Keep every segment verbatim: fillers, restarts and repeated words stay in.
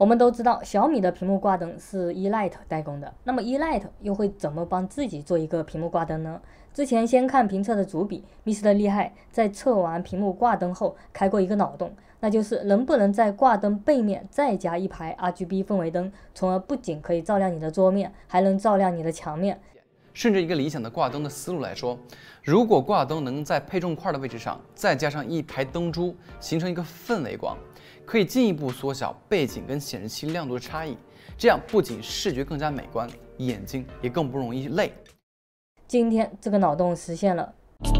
我们都知道小米的屏幕挂灯是 E-Lite 代工的，那么 E-Lite 又会怎么帮自己做一个屏幕挂灯呢？之前先看评测的主笔 Mister 厉害，在测完屏幕挂灯后开过一个脑洞，那就是能不能在挂灯背面再加一排 R G B 氛围灯，从而不仅可以照亮你的桌面，还能照亮你的墙面。 顺着一个理想的挂灯的思路来说，如果挂灯能在配重块的位置上再加上一排灯珠，形成一个氛围光，可以进一步缩小背景跟显示器亮度的差异，这样不仅视觉更加美观，眼睛也更不容易累。 今天这个脑洞实现了。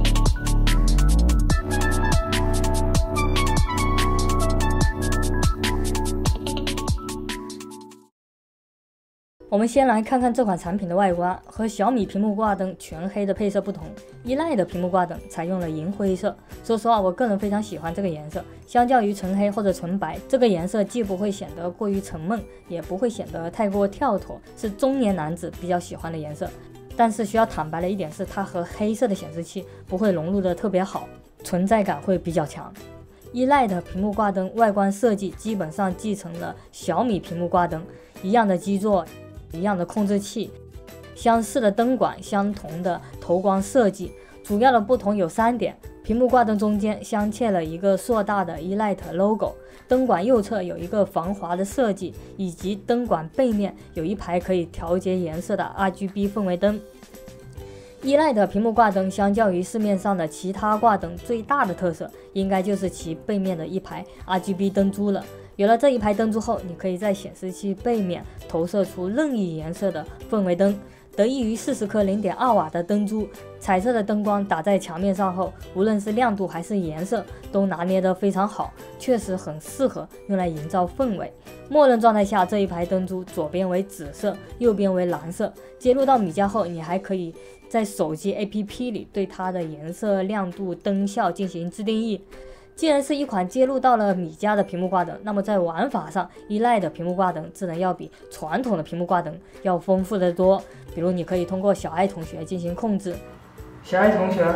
我们先来看看这款产品的外观，和小米屏幕挂灯全黑的配色不同 ，E-Lite 的屏幕挂灯采用了银灰色。说实话，我个人非常喜欢这个颜色，相较于纯黑或者纯白，这个颜色既不会显得过于沉闷，也不会显得太过跳脱，是中年男子比较喜欢的颜色。但是需要坦白的一点是，它和黑色的显示器不会融入的特别好，存在感会比较强。E-Lite 屏幕挂灯外观设计基本上继承了小米屏幕挂灯一样的基座。一样的控制器，相似的灯管，相同的头光设计，主要的不同有三点：屏幕挂灯中间镶嵌了一个硕大的 E-Lite logo， 灯管右侧有一个防滑的设计，以及灯管背面有一排可以调节颜色的 R G B 氛围灯。E-Lite 屏幕挂灯相较于市面上的其他挂灯最大的特色，应该就是其背面的一排 R G B 灯珠了。有了这一排灯珠后，你可以在显示器背面投射出任意颜色的氛围灯。得益于四十颗 零点二瓦的灯珠，彩色的灯光打在墙面上后，无论是亮度还是颜色都拿捏得非常好，确实很适合用来营造氛围。默认状态下，这一排灯珠左边为紫色，右边为蓝色。接入到米家后，你还可以在手机 A P P 里对它的颜色、亮度、灯效进行自定义。既然是一款接入到了米家的屏幕挂灯，那么在玩法上 E-Lite 屏幕挂灯自然要比传统的屏幕挂灯要丰富得多。比如你可以通过小爱同学进行控制， 小爱同学，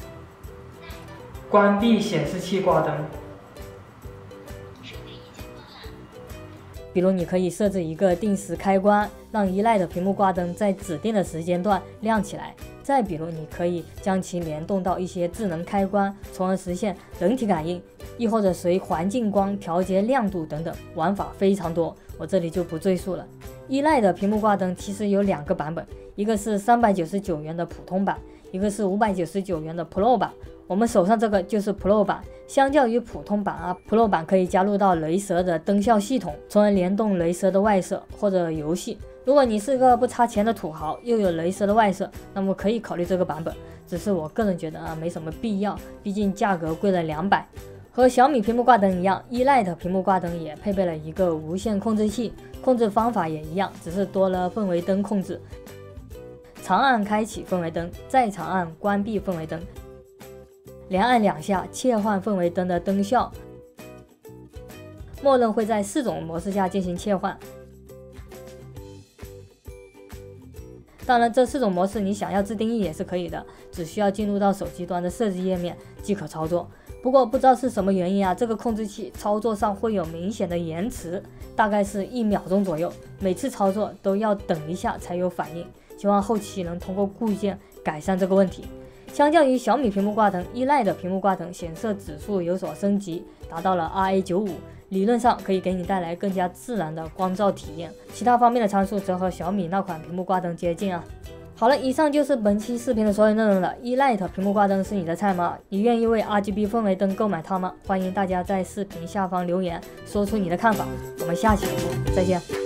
关闭显示器挂灯。 比如你可以设置一个定时开关，让 E-Lite 屏幕挂灯在指定的时间段亮起来。再比如，你可以将其联动到一些智能开关，从而实现人体感应，亦或者随环境光调节亮度等等，玩法非常多，我这里就不赘述了。E-Lite 屏幕挂灯其实有两个版本，一个是三百九十九元的普通版，一个是五百九十九元的 Pro 版。我们手上这个就是 Pro 版，相较于普通版啊 ，Pro 版可以加入到雷蛇的灯效系统，从而联动雷蛇的外设或者游戏。如果你是个不差钱的土豪，又有雷蛇的外设，那么可以考虑这个版本。只是我个人觉得啊，没什么必要，毕竟价格贵了两百。和小米屏幕挂灯一样 ，E-Lite 屏幕挂灯也配备了一个无线控制器，控制方法也一样，只是多了氛围灯控制。长按开启氛围灯，再长按关闭氛围灯，连按两下切换氛围灯的灯效，默认会在四种模式下进行切换。当然，这四种模式你想要自定义也是可以的，只需要进入到手机端的设置页面即可操作。不过不知道是什么原因啊，这个控制器操作上会有明显的延迟，大概是一秒钟左右，每次操作都要等一下才有反应。希望后期能通过固件改善这个问题。相较于小米屏幕挂灯 ，E-Lite 屏幕挂灯显色指数有所升级，达到了 R A 九十五。理论上可以给你带来更加自然的光照体验，其他方面的参数则和小米那款屏幕挂灯接近啊。好了，以上就是本期视频的所有内容了。E-Lite 屏幕挂灯是你的菜吗？你愿意为 R G B 氛围灯购买它吗？欢迎大家在视频下方留言，说出你的看法。我们下期节目再见。